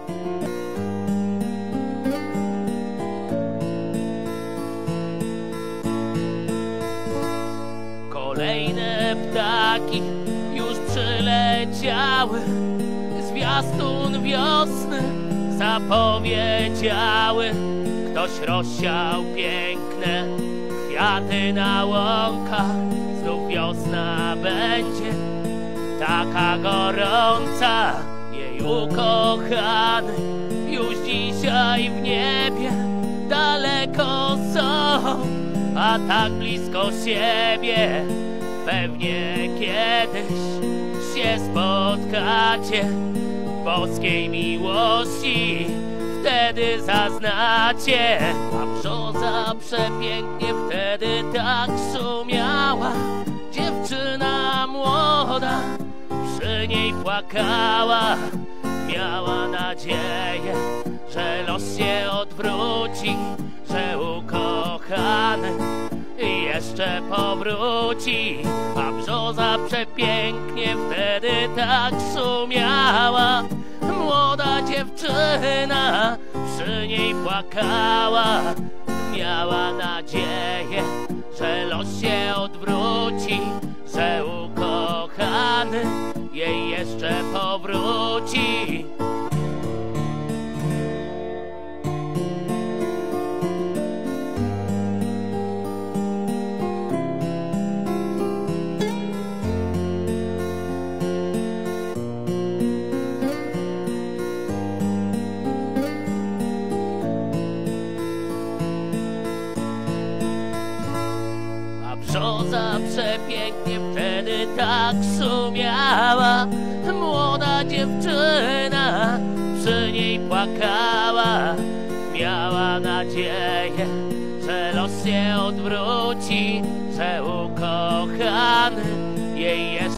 Kolejne ptaki już przyleciały, zwiastun wiosny zapowiedziały. Ktoś rozsiał piękne kwiaty na łąkach, znów wiosna będzie taka gorąca. Jej ukochany już dzisiaj w niebie daleko są, a tak blisko siebie. Pewnie kiedyś się spotkacie, boskiej miłości wtedy zaznacie. A brzoza przepięknie wtedy tak szumiała, dziewczyna młoda przy niej płakała. Miała nadzieję, że los się odwróci, że ukochany jeszcze powróci. A brzoza przepięknie wtedy tak szumiała, młoda dziewczyna przy niej płakała. Miała nadzieję, że los się odwróci, że ukochany jej jeszcze powróci. Brzoza przepięknie wtedy tak szumiała, młoda dziewczyna przy niej płakała. Miała nadzieję, że los się odwróci, że ukochany jej jest